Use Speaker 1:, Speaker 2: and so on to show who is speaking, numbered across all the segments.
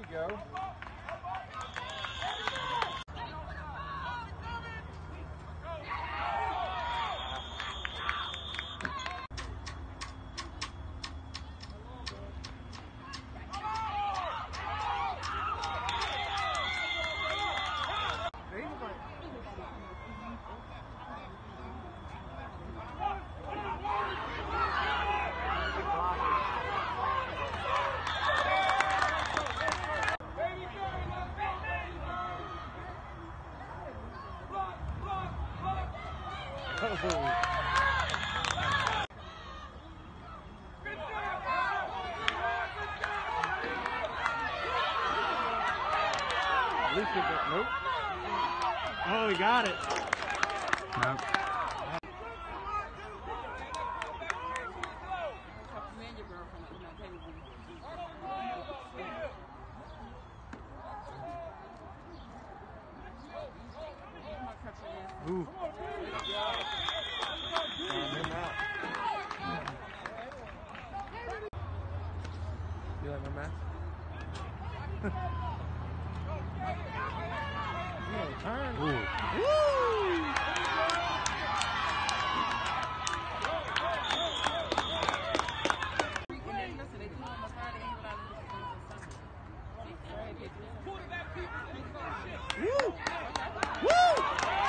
Speaker 1: go. Nope. Oh, he got it. Nope. Ooh. You like my mask? Turn. Ooh. Woo! Woo! Woo!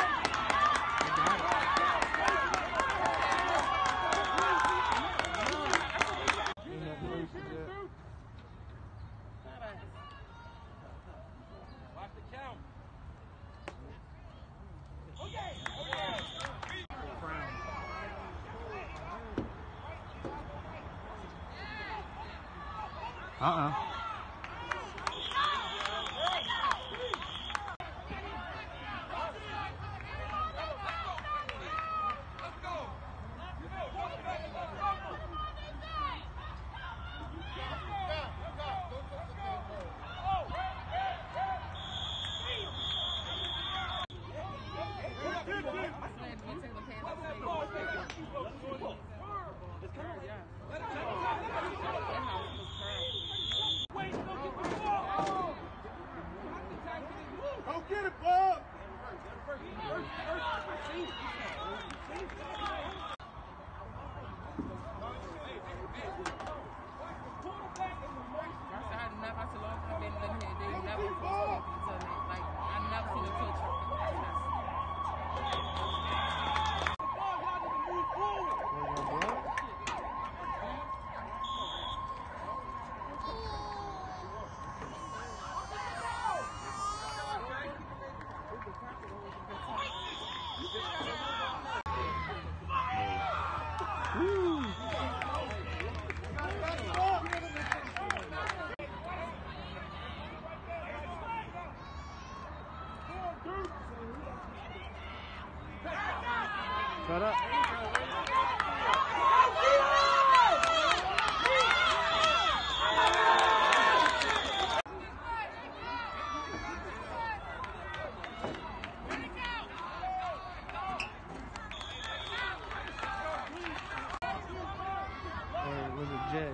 Speaker 2: Watch the count.
Speaker 1: Go get it, Bob! Shut up. Or was it Jay?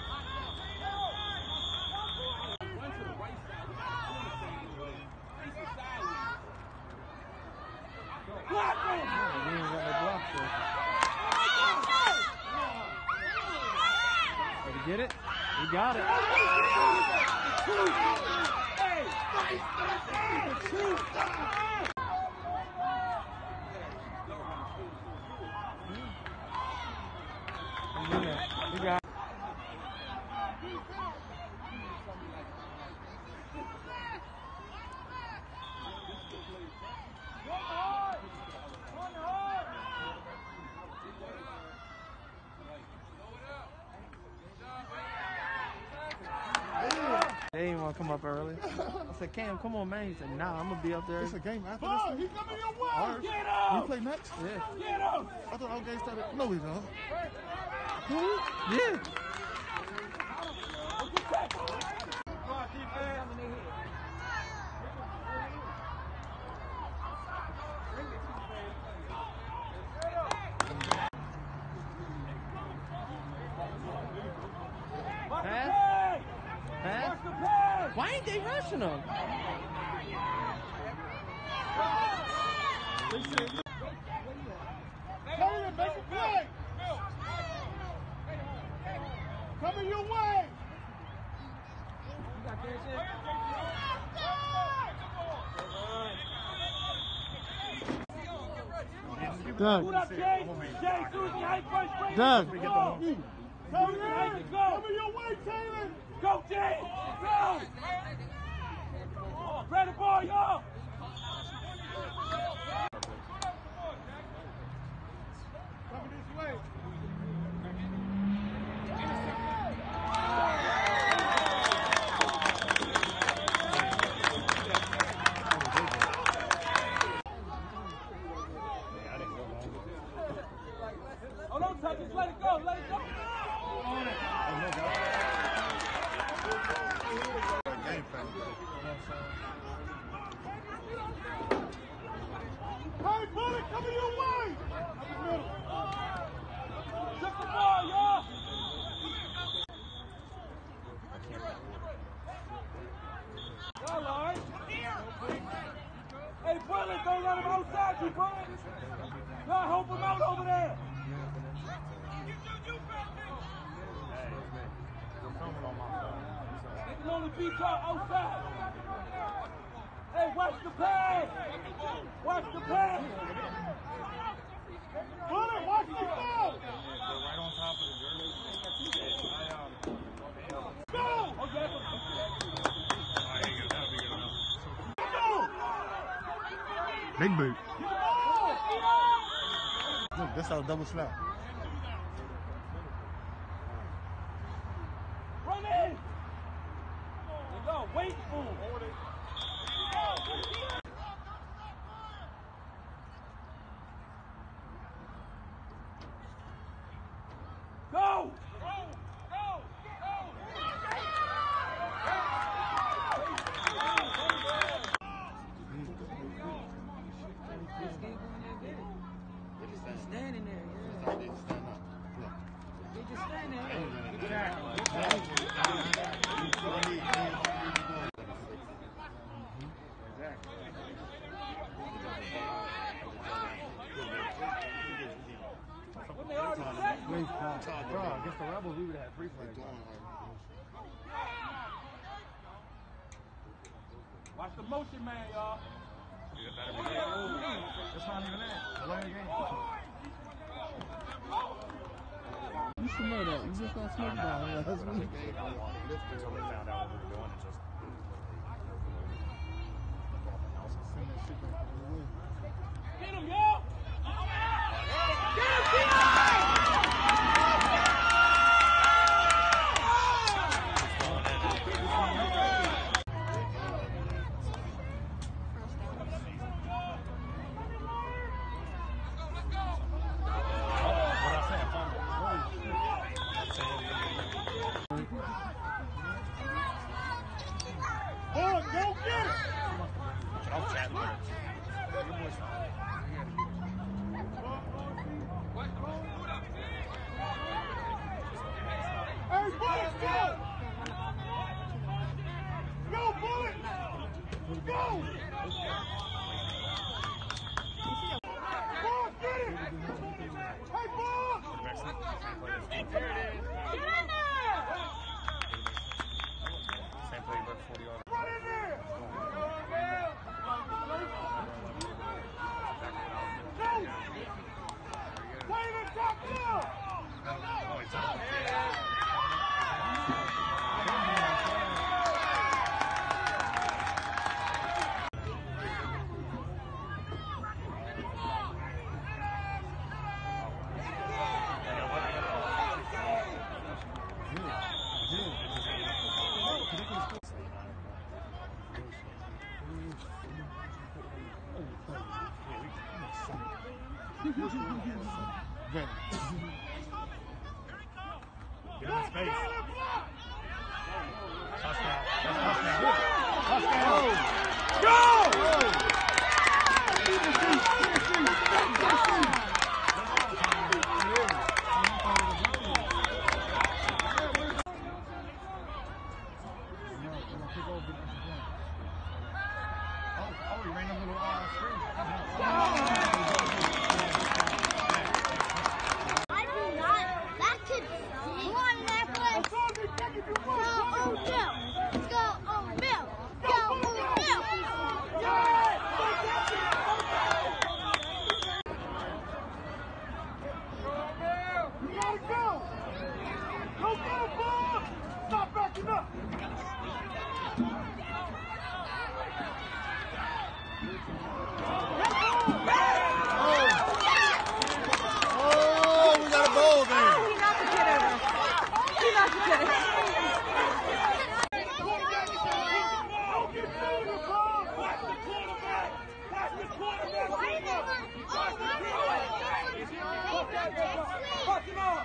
Speaker 1: Did he get it? He got it. He got it. They didn't want to come up early. I said, Cam, come on, man. He said, nah, I'm going to be up there.
Speaker 3: It's a game after this thing?
Speaker 1: He's coming your way.
Speaker 3: Get him! You play next?
Speaker 1: Yeah.
Speaker 3: Get him! I thought our game started. No, we don't.
Speaker 1: Who? Yeah. Pass? Pass? Why ain't they rushing him?
Speaker 3: Taylor, make a play. Coming your way.
Speaker 1: Doug. Doug.
Speaker 3: Taylor, coming your way, Taylor.
Speaker 2: Go, James! Go! Ready, ball, y'all!
Speaker 3: Coming this way.
Speaker 2: Oh, don't touch it. Let it go. Let it go.
Speaker 3: Game plan. Hey, bullet, coming your way.
Speaker 2: Took the ball, y'all. Y'all all right? Hey, Bullet, don't let him outside you, Bullet. Y'all help him out over there. They can only beat y'all outside. Hey, watch the pass. Watch the pass.
Speaker 3: Bullet, watch the ball.
Speaker 4: Right on top of the jersey.
Speaker 3: Go. Big boot. Look, that's our double snap.
Speaker 2: Run in. There you go. Wait for him. Go!
Speaker 5: Standing there, yeah. They just stand
Speaker 2: What they already said?
Speaker 3: Bro, against the Rebels, we would have free play.
Speaker 2: Watch the motion, man, y'all.
Speaker 3: That's not even that. Play the game.
Speaker 1: You should know that. You just got smoked down last week.
Speaker 4: Until we found out what we were doing, it just.
Speaker 2: Get him, y'all!
Speaker 3: Oh, go get it!
Speaker 4: I'll chat with her.
Speaker 3: Hey, Bullets, go! Go, Bullet! Go! Ball, get it! Hey, ball!
Speaker 4: Same play, but 40 yards.
Speaker 3: Run in there! Go! Taylor, top down!
Speaker 4: Oh, it's out.
Speaker 3: Get
Speaker 4: Get him in space. Touchdown.
Speaker 3: Go! Oh, he ran a little screen.
Speaker 6: I do not. That kid. Come on, Netflix. Go, oh, Bill. Go, oh, Bill. Go, oh, Bill.
Speaker 3: You gotta go! Go get him, Bob! Stop backing up!
Speaker 5: Oh, we got a goal there.
Speaker 7: He knocked the kid over. He knocked the kid over.
Speaker 3: Don't get through, Bob! Watch the quarterback! Watch the quarterback!
Speaker 2: Fuck him up!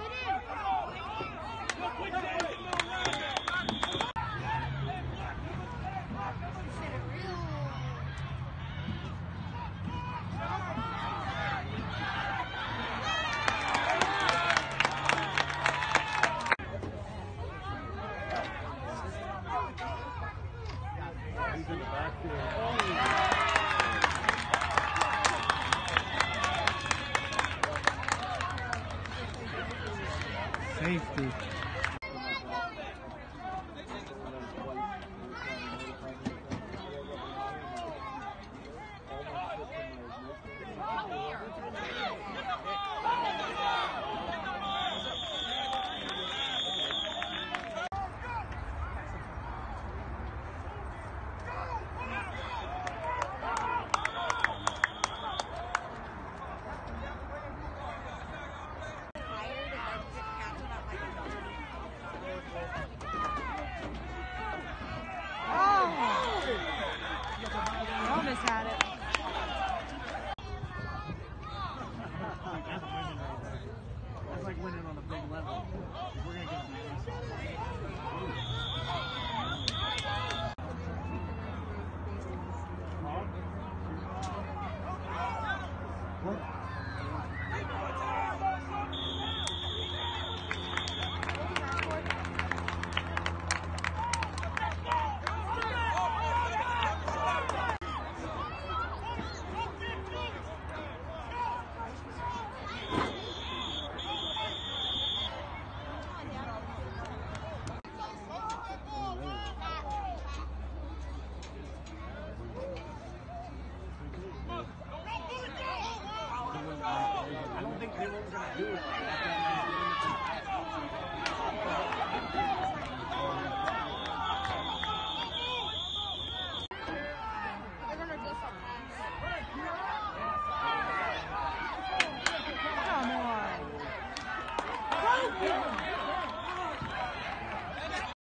Speaker 4: He's in the back there.
Speaker 1: Safety.
Speaker 7: Almost had it.
Speaker 1: That's like winning on a big level. We're gonna get
Speaker 3: I don't think they were going to do it.